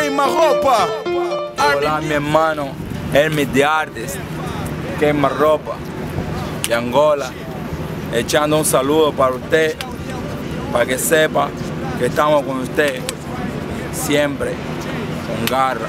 Queima-Roupa. Hola mi hermano, Hermes de Artes, Queima-Roupa de Angola, echando un saludo para usted, para que sepa que estamos con usted, siempre, con garra.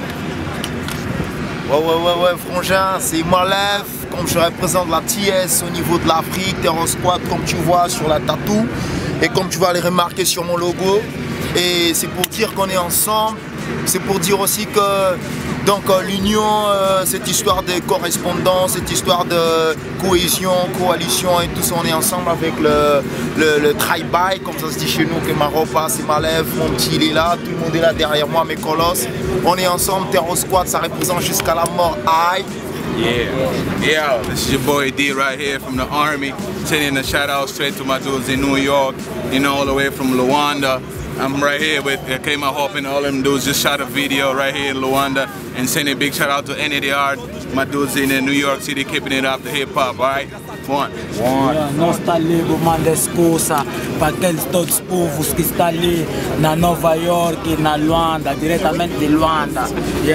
Ouais, frangin, c'est Malev, comme je représente la TS au niveau de l'Afrique, Terror Squad, comme tu vois sur la tatou, et comme tu vas les remarquer sur mon logo. Et c'est pour dire qu'on est ensemble, c'est pour dire aussi que donc l'union, cette histoire de correspondance, cette histoire de cohésion, coalition et tout ça, on est ensemble avec le try-by, comme ça se dit chez nous, Queima-Roupa, c'est Malev, mon petit il est là, tout le monde est là derrière moi, mes colosses. On est ensemble, Terror Squad, ça représente jusqu'à la mort. Aïe. Yeah, this is your boy D right here from the Army. Sending a shout out straight to my dudes in New York, you know, all the way from Luanda. I'm right here with Queima-Roupa and all them dudes just shot a video right here in Luanda and sending a big shout out to NDR, my dudes in New York City keeping it up the hip hop, alright? One. Nós está ali, manda escusa para aqueles todos povos que estão ali na Nova York, na Luanda, diretamente de Luanda.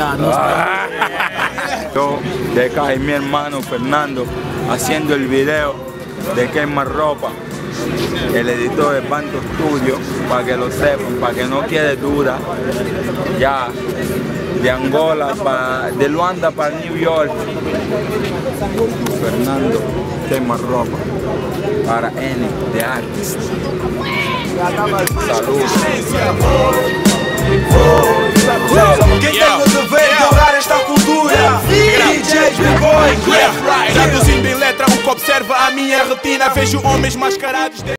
Yo, de acá y mi hermano Fernando haciendo el video de Queima-Roupa, el editor de Banto Studio, para que lo sepan, para que no quede duda, ya de Angola, de Luanda para New York, Fernando Queima-Roupa, para N de Artist. Salud. Quem tem o dever de honrar esta cultura? DJs, B-Boy, Traduzindo em letra, o que observa a minha retina, vejo homens mascarados.